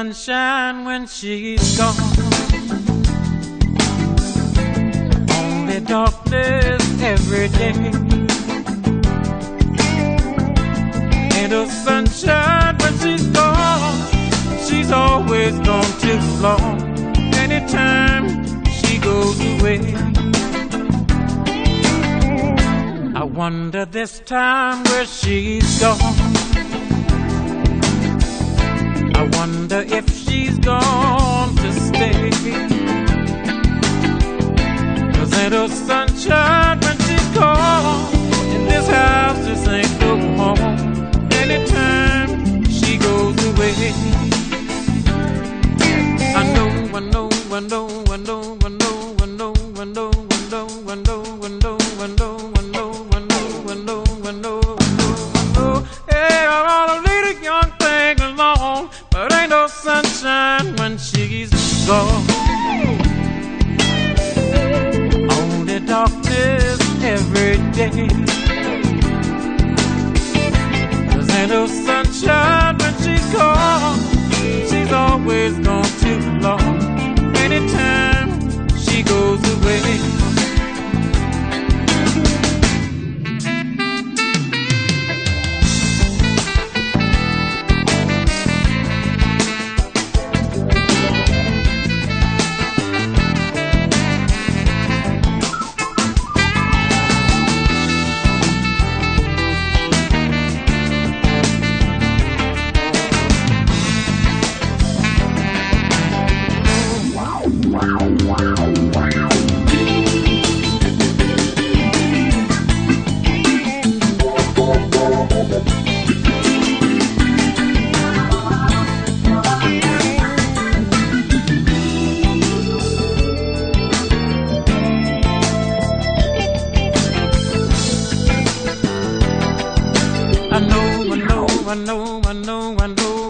sunshine when she's gone. Only darkness every day. Ain't no sunshine when she's gone. She's always gone too long. Anytime she goes away, I wonder this time where she's gone. I wonder if she's gone to stay. 'Cause ain't no sunshine when she's gone. In this house just ain't no home. Anytime she goes away, I know, I know, I know, I know, I know, I know, I know, I know, I know, I know, I know, I know, I know, I know, I know, I know. Hey, I want to lead a young thing along, but ain't no sunshine when she's gone. Only darkness every day. 'Cause ain't no sunshine when she's gone. She's always gone too long. Anytime she goes away, I know, I know, I know, I know,